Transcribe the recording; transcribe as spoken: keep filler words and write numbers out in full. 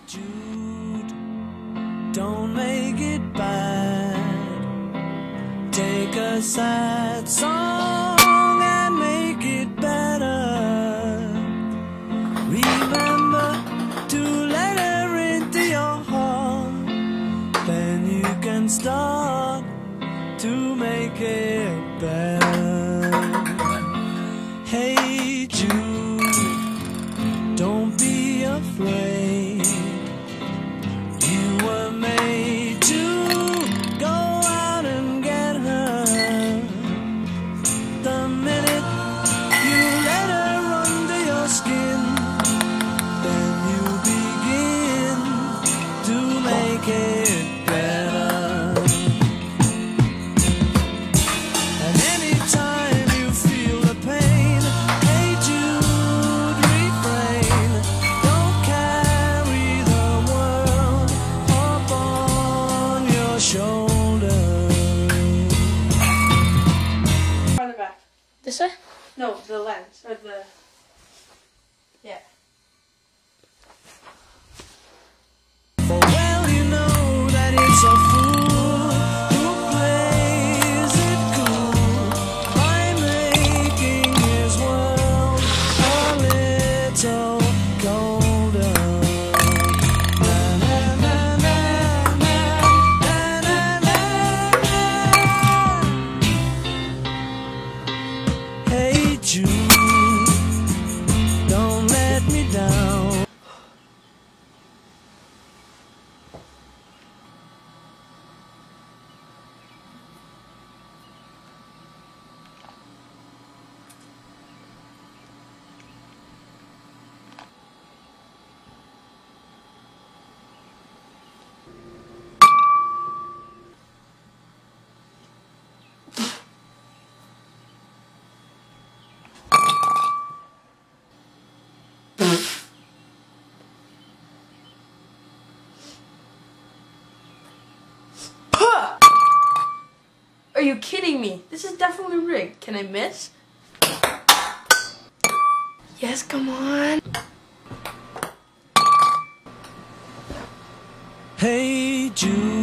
Jude, don't make it bad. Take a sad song and make it better. Remember to let her into your heart. Then you can start to make it better. Hey Jude, don't be afraid. You were made to go out and get her. The minute you let her under your skin, then you begin to make it better. And anytime you feel the pain, hey Jude, refrain. Don't carry the world up on your shoulder. Farther back. This way? No, the lens. Or the... Yeah. For well you know that it's a fool who plays it cool by making his world a little colder. Na, na, na, na, na, na, na, na. Hey Jude, don't let me down. Are you kidding me? This is definitely rigged. Can I miss? Yes, come on. Hey Jude.